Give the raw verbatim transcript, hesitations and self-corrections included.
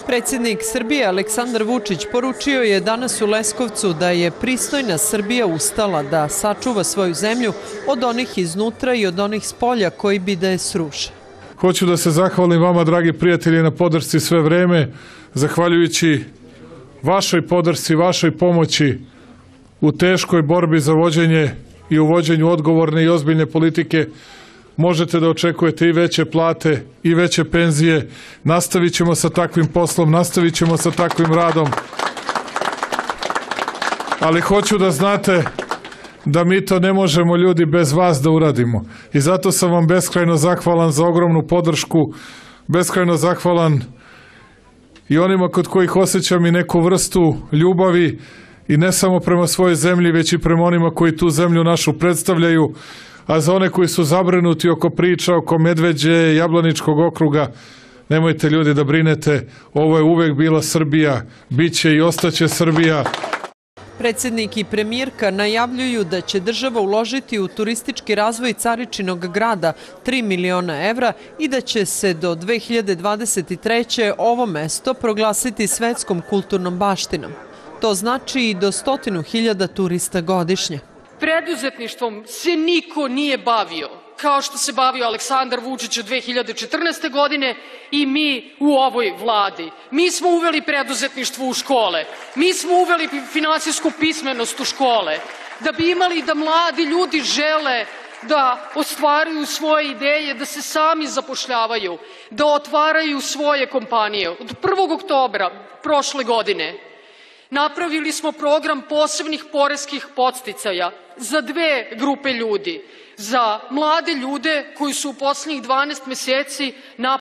Predsjednik Srbije Aleksandar Vučić poručio je danas u Leskovcu da je pristojna Srbija ustala da sačuva svoju zemlju od onih iznutra i od onih spolja koji bi da je sruše. Hoću da se zahvalim vama, dragi prijatelji, na podršci sve vreme. Zahvaljujući vašoj podršci, vašoj pomoći u teškoj borbi za vođenje i uvođenju odgovorne i ozbiljne politike, možete da očekujete i veće plate i veće penzije. Nastavit ćemo sa takvim poslom, nastavit ćemo sa takvim radom. Ali hoću da znate da mi to ne možemo, ljudi, bez vas da uradimo. I zato sam vam beskrajno zahvalan za ogromnu podršku, beskrajno zahvalan i onima kod kojih osjećam i neku vrstu ljubavi, i ne samo prema svojoj zemlji, već i prema onima koji tu zemlju našu predstavljaju, a za one koji su zabrinuti oko priča, oko Medveđe, Jablaničkog okruga, nemojte, ljudi, da brinete, ovo je uvek bila Srbija, bit će i ostaće Srbija. Predsjednik i premijerka najavljuju da će država uložiti u turistički razvoj Caričinog grada tri miliona evra i da će se do dve hiljade dvadeset treće ovo mesto proglasiti svetskom kulturnom baštinom. To znači i do stotinu hiljada turista godišnje. Preduzetništvom se niko nije bavio kao što se bavio Aleksandar Vučić od dve hiljade četrnaeste. godine i mi u ovoj vladi. Mi smo uveli preduzetništvo u škole, mi smo uveli finansijsku pismenost u škole, da bi imali da mladi ljudi žele da ostvaruju svoje ideje, da se sami zapošljavaju, da otvaraju svoje kompanije. Od prvog oktobra prošle godine napravili smo program posebnih poreskih podsticaja za dve grupe ljudi. Za mlade ljude koji su u poslednjih dvanaest meseci napravili